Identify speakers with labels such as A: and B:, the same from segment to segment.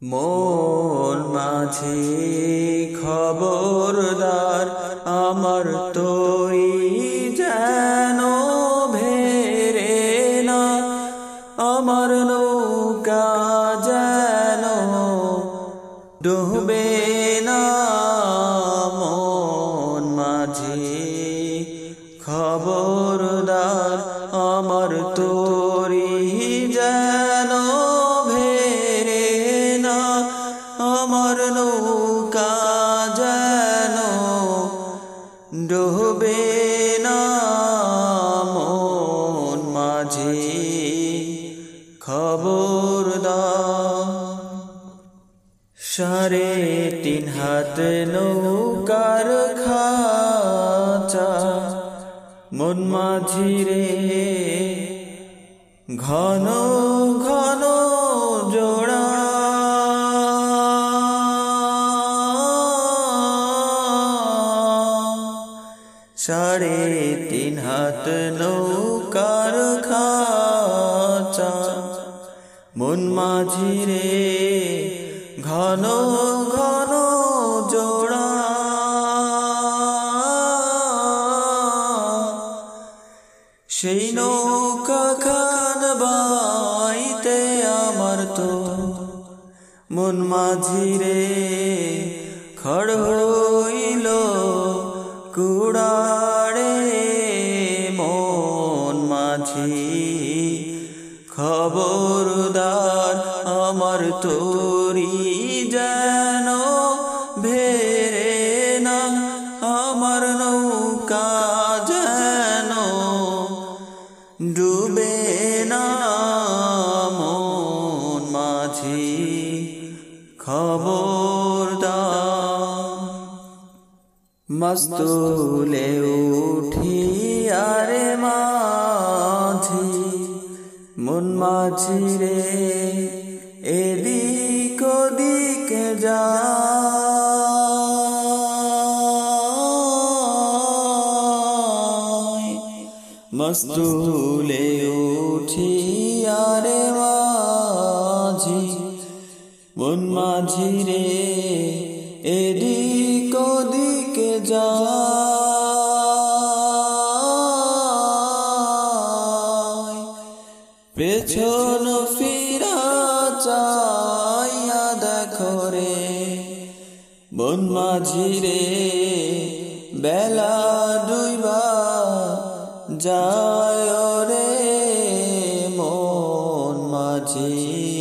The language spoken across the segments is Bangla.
A: মন মাঝি খবরদার আমার তরি যেন ভেরে না, আমার নৌকা যেন ডুবে না। মন মাঝি খবরদার আমার তরি যেন ভেরে না, আমার নৌকা যেন ডুবে না। মন মাঝি খবরদার। 3.5 হাত নৌকার খাঁচা মন মাঝি রে, ঘন ঘন জোড়া। 3.5 হাত নৌকার খাঁচা মন মাঝি রে, ঘন ঘন জোড়া। সেই নৌকা খান বাইতে আমার তো মন মাঝি রে, খড় হইল কুড়ারে। মন মাঝি খবরদার আমার তরি যেন ভেরে না, আমার নৌকা যেন ডুবে না। মন মাঝি খবরদার। মাস্তুলে উঠি আরে মাঝি মন মাঝি রে, এদিক ওদিক যায়। মাস্তুলে উঠি আরে মাঝি মন মাঝি রে, এদিক ওদিক যায়। পেছন ফিরা চাইয়া দেখো রে মন মাঝি রে, বেলা ডুইবা যায় রে। মন মাঝি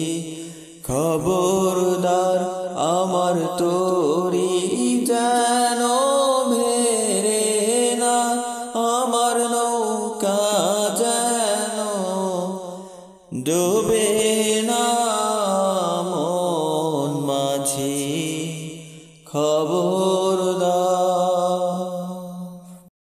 A: খবরদার আমার তরি যেন ভেরে না, আমার নৌকা যেন ডুবে না। মন মাঝি খবর